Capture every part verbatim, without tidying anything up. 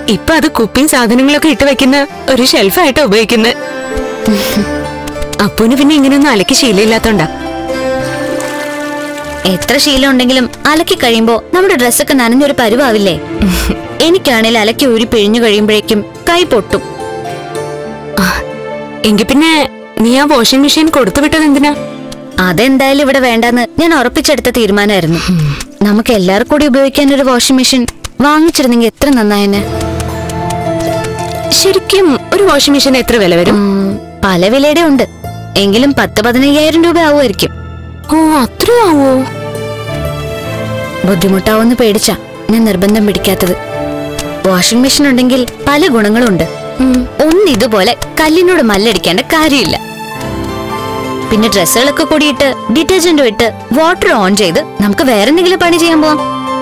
ഇപ്പൊ അത് കുപ്പിയും സാധനങ്ങളൊക്കെ ഇട്ട് വെക്കുന്ന ഒരു ഷെൽഫായിട്ട് ഉപയോഗിക്കുന്നത്. അപ്പൂന് പിന്നെ ഇങ്ങനെയൊന്നും അലക്കി ശീലമില്ലാത്തോണ്ടാ. എത്ര ശീലം ഉണ്ടെങ്കിലും അലക്കി കഴിയുമ്പോ നമ്മുടെ ഡ്രസ്സൊക്കെ നനഞ്ഞൊരു പരുവാവില്ലേ? എനിക്കാണേൽ അലക്കി ഊരി പിഴിഞ്ഞു കഴിയുമ്പോഴേക്കും കൈ പൊട്ടും. എങ്കി പിന്നെ നീ ആ വാഷിംഗ് മെഷീൻ കൊടുത്തു വിട്ടത് എന്തിനാ? അതെന്തായാലും ഇവിടെ വേണ്ടെന്ന് ഞാൻ ഉറപ്പിച്ചെടുത്ത തീരുമാനമായിരുന്നു. നമുക്ക് എല്ലാവർക്കും കൂടി ഉപയോഗിക്കാൻ ഒരു വാഷിംഗ് മെഷീൻ വാങ്ങിച്ചിരുന്നെങ്കിൽ എത്ര നന്നായെന്നെ. ശരിക്കും ഒരു വാഷിംഗ് മെഷീൻ എത്ര വില വരും? പല വിലയുടെ ഉണ്ട്, എങ്കിലും പത്ത് പതിനയ്യായിരം രൂപ ആവുമായിരിക്കും. ഓ, അത്രയാവോ? ബുദ്ധിമുട്ടാവെന്ന് പേടിച്ചാ ഞാൻ നിർബന്ധം പിടിക്കാത്തത്. വാഷിംഗ് മെഷീൻ ഉണ്ടെങ്കിൽ പല ഗുണങ്ങളുണ്ട്. ഒന്ന് ഇതുപോലെ കല്ലിനോട് മല്ലടിക്കേണ്ട കാര്യമില്ല. പിന്നെ ഡ്രസ്സുകളൊക്കെ കൂടിയിട്ട് ഡിറ്റർജന്റും ഇട്ട് വാട്ടർ ഓൺ ചെയ്ത് നമുക്ക് വേറെ എന്തെങ്കിലും പണി ചെയ്യാൻ പോവാം.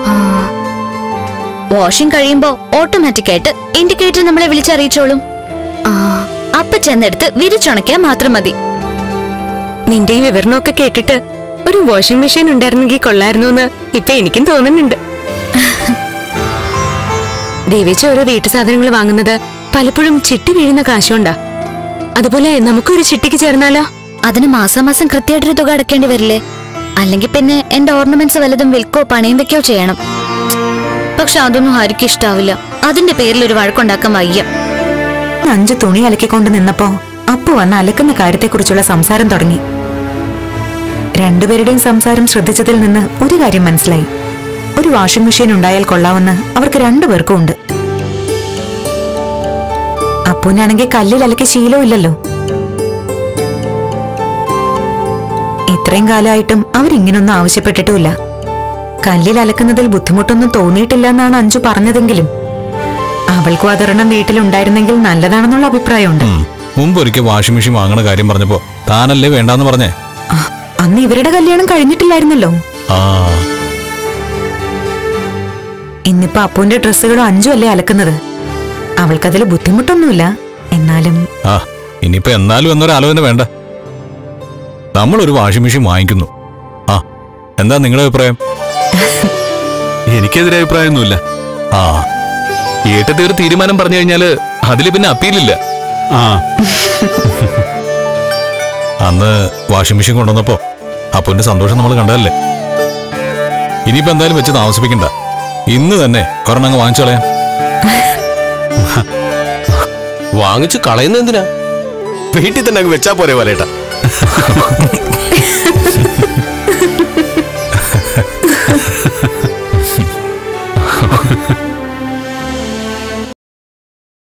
വാഷിംഗ് കഴിയുമ്പോ ഓട്ടോമാറ്റിക് ആയിട്ട് ഇൻഡിക്കേറ്റർ നമ്മളെ വിളിച്ചറിയിച്ചോളും. അപ്പൊ ചെന്നെടുത്ത് വിരിച്ചുണക്കിയാൽ മാത്രം മതി. നിന്റെ ഈ വിവരണമൊക്കെ കേട്ടിട്ട് ഒരു വാഷിംഗ് മെഷീൻ ഉണ്ടായിരുന്നെങ്കിൽ കൊള്ളായിരുന്നു എന്ന് ഇപ്പൊ എനിക്കും തോന്നുന്നുണ്ട്. ദേവിച്ച ഓരോ വീട്ടു സാധനങ്ങൾ വാങ്ങുന്നത് പലപ്പോഴും ചിട്ടി വീഴുന്ന കാശുണ്ടാ. അതുപോലെ നമുക്കൊരു ചിട്ടിക്ക് ചേർന്നാലോ? അതിന് മാസാമാസം കൃത്യമായിട്ടൊരു തുക അടക്കേണ്ടി വരില്ലേ? അല്ലെങ്കിൽ പിന്നെ എന്റെ ഓർണമെന്റ്സ് വല്ലതും വിൽക്കോ പണയം വെക്കോ ചെയ്യണം. പക്ഷെ അതൊന്നും ആർക്കും ഇഷ്ടാവില്ല. അതിന്റെ പേരിൽ ഒരു വഴക്കുണ്ടാക്കാൻ വയ്യ. അഞ്ച് തുണി അലക്കിക്കൊണ്ട് നിന്നപ്പോ അപ്പു വന്ന് അലക്കുന്ന കാര്യത്തെക്കുറിച്ചുള്ള സംസാരം തുടങ്ങി. രണ്ടുപേരുടെയും സംസാരം ശ്രദ്ധിച്ചതിൽ നിന്ന് ഒരു കാര്യം മനസ്സിലായി. ഒരു വാഷിംഗ് മെഷീൻ ഉണ്ടായാൽ കൊള്ളാമെന്ന് അവർക്ക് രണ്ടുപേർക്കും ഉണ്ട്. അപ്പുനാണെങ്കിൽ കല്ലിൽ അലക്കി ശീലമില്ലല്ലോ. ഇത്രയും കാലമായിട്ടും അവരിങ്ങനൊന്നും ആവശ്യപ്പെട്ടിട്ടുമില്ല. കല്ലിൽ അലക്കുന്നതിൽ ബുദ്ധിമുട്ടൊന്നും തോന്നിയിട്ടില്ല എന്നാണ് അഞ്ചു പറഞ്ഞതെങ്കിലും അവൾക്കും അതൊരെണ്ണം വീട്ടിലുണ്ടായിരുന്നെങ്കിൽ നല്ലതാണെന്നുള്ള അഭിപ്രായമുണ്ട്. മുമ്പൊരിക്കൽ വാഷിംഗ് മെഷീൻ വാങ്ങണ കാര്യം പറഞ്ഞപ്പോ താനല്ലേ വേണ്ടാന്ന് പറഞ്ഞേ? അന്ന് ഇവരുടെ കല്യാണം കഴിഞ്ഞിട്ടില്ലായിരുന്നല്ലോ. ഇന്നിപ്പോ അപ്പുവിന്റെ ഡ്രസ്സുകളും അഞ്ചു അല്ലേ അലക്കുന്നത്. അവൾക്കതിൽ ബുദ്ധിമുട്ടൊന്നുമില്ല. എന്നാലും ഇനിയിപ്പോ എന്നാലും എന്നൊരു ആലോചന വേണ്ട. നമ്മളൊരു വാഷിംഗ് മെഷീൻ വാങ്ങിക്കുന്നു. ആ എന്താ നിങ്ങളുടെ അഭിപ്രായം? എനിക്കെതിരെ അഭിപ്രായമൊന്നുമില്ല. ആ ഏട്ടത്തെ ഒരു തീരുമാനം പറഞ്ഞു കഴിഞ്ഞാല് അതില് പിന്നെ അപ്പീലില്ല. ആ അന്ന് വാഷിംഗ് മെഷീൻ കൊണ്ടുവന്നപ്പോ അപ്പുവിന്റെ സന്തോഷം നമ്മൾ കണ്ടതല്ലേ. ഇനിയിപ്പോ എന്തായാലും വെച്ച് താമസിപ്പിക്കണ്ട. ഇന്ന് തന്നെ ഒരെണ്ണങ്ങ് വാങ്ങിച്ചു കളയാം. വാങ്ങിച്ചു കളയുന്ന എന്തിനാ? വീട്ടിൽ തന്നെ അങ്ങ് വെച്ചാ പോരെ വലേട്ടാ.